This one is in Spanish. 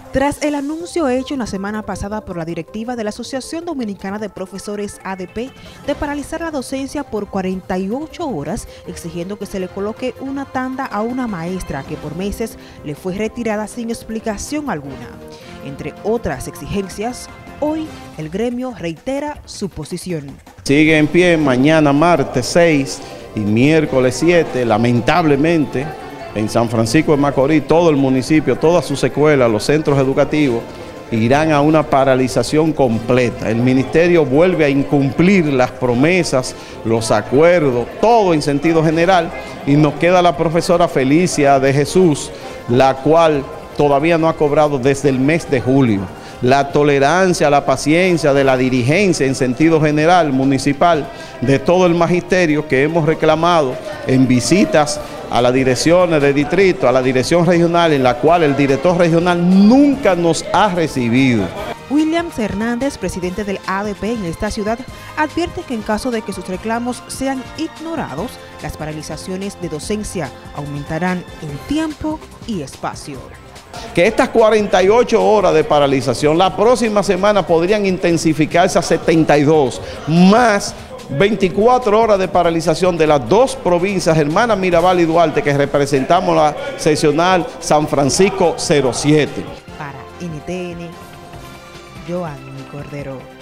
Tras el anuncio hecho la semana pasada por la directiva de la Asociación Dominicana de Profesores ADP de paralizar la docencia por 48 horas, exigiendo que se le coloque una tanda a una maestra que por meses le fue retirada sin explicación alguna. Entre otras exigencias, hoy el gremio reitera su posición. Sigue en pie mañana martes 6 y miércoles 7, lamentablemente, en San Francisco de Macorís, todo el municipio, todas sus escuelas, los centros educativos, irán a una paralización completa. El ministerio vuelve a incumplir las promesas, los acuerdos, todo en sentido general, y nos queda la profesora Felicia de Jesús, la cual todavía no ha cobrado desde el mes de julio. La tolerancia, la paciencia de la dirigencia en sentido general municipal, de todo el magisterio que hemos reclamado en visitas a las direcciones de distrito, a la dirección regional, en la cual el director regional nunca nos ha recibido. Williams Hernández, presidente del ADP en esta ciudad, advierte que en caso de que sus reclamos sean ignorados, las paralizaciones de docencia aumentarán en tiempo y espacio. Que estas 48 horas de paralización, la próxima semana podrían intensificarse a 72, más 24 horas de paralización de las dos provincias, hermanas Mirabal y Duarte, que representamos la seccional San Francisco 07. Para NTN, Joanny Cordero.